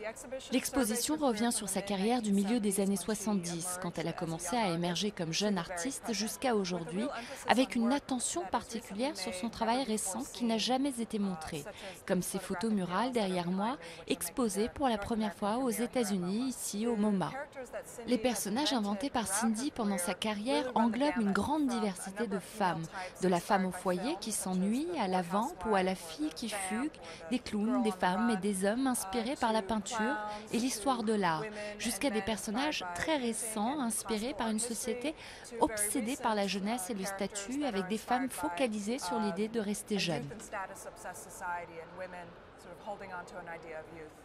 L'exposition revient sur sa carrière du milieu des années 70, quand elle a commencé à émerger comme jeune artiste jusqu'à aujourd'hui, avec une attention particulière sur son travail récent qui n'a jamais été montré, comme ses photos murales derrière moi, exposées pour la première fois aux États-Unis, ici au MoMA. Les personnages inventés par Cindy pendant sa carrière englobent une grande diversité de femmes, de la femme au foyer qui s'ennuie, à la vampe ou à la fille qui fugue, des clowns, des femmes et des hommes inspirés par la peinture et l'histoire de l'art, jusqu'à des personnages très récents inspirés par une société obsédée par la jeunesse et le statut, avec des femmes focalisées sur l'idée de rester jeunes.